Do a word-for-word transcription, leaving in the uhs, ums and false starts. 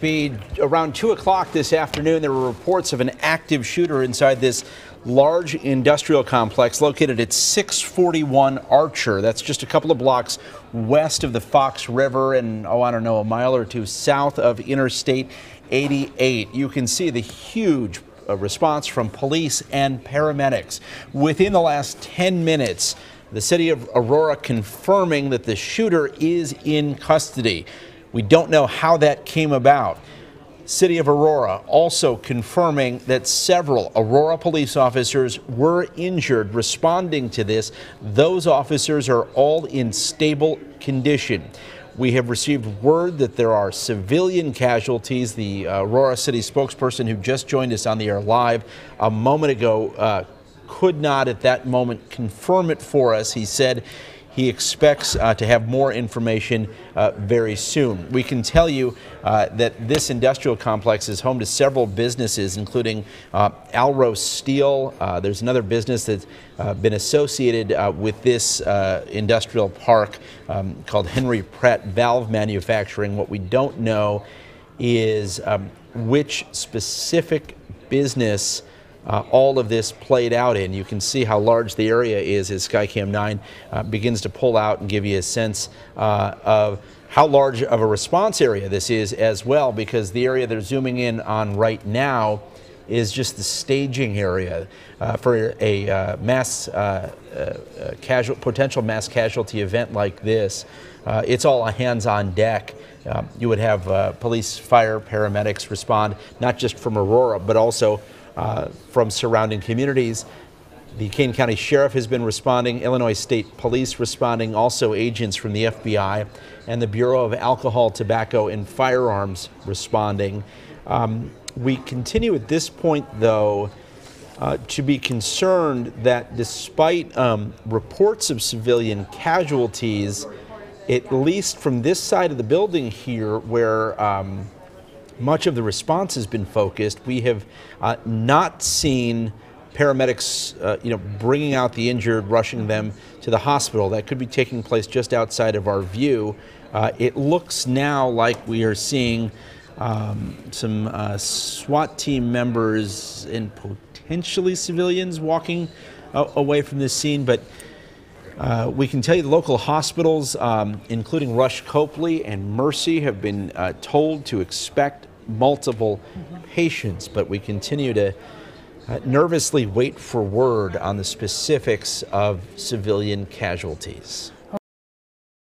speed. Around two o'clock this afternoon, there were reports of an active shooter inside this large industrial complex located at six forty-one Archer. That's just a couple of blocks west of the Fox River and, oh, I don't know, a mile or two south of Interstate eighty-eight. You can see the huge uh, response from police and paramedics. Within the last ten minutes, the city of Aurora confirming that the shooter is in custody. We don't know how that came about. City of Aurora also confirming that several Aurora police officers were injured responding to this. Those officers are all in stable condition. We have received word that there are civilian casualties. The uh, Aurora City spokesperson who just joined us on the air live a moment ago uh, could not at that moment confirm it for us. He said he expects uh, to have more information uh, very soon. We can tell you uh, that this industrial complex is home to several businesses, including uh, Alro Steel. Uh, there's another business that's uh, been associated uh, with this uh, industrial park um, called Henry Pratt Valve Manufacturing. What we don't know is um, which specific business Uh, all of this played out in. You can see how large the area is as Skycam nine uh, begins to pull out and give you a sense uh, of how large of a response area this is as well, because the area they're zooming in on right now is just the staging area uh, for a uh, mass uh, uh, casual, potential mass casualty event like this. Uh, it's all a hands-on deck. Uh, you would have uh, police, fire, paramedics respond, not just from Aurora, but also Uh, from surrounding communities. The Kane County Sheriff has been responding, Illinois State Police responding, also agents from the F B I and the Bureau of Alcohol, Tobacco, and Firearms responding. Um, we continue at this point, though, uh, to be concerned that despite um, reports of civilian casualties, at least from this side of the building here, where um, much of the response has been focused, we have uh, not seen paramedics, uh, you know, bringing out the injured, rushing them to the hospital. That could be taking place just outside of our view. Uh, it looks now like we are seeing um, some uh, SWAT team members and potentially civilians walking uh, away from this scene, but Uh, we can tell you the local hospitals, um, including Rush Copley and Mercy, have been uh, told to expect multiple patients, but we continue to uh, nervously wait for word on the specifics of civilian casualties.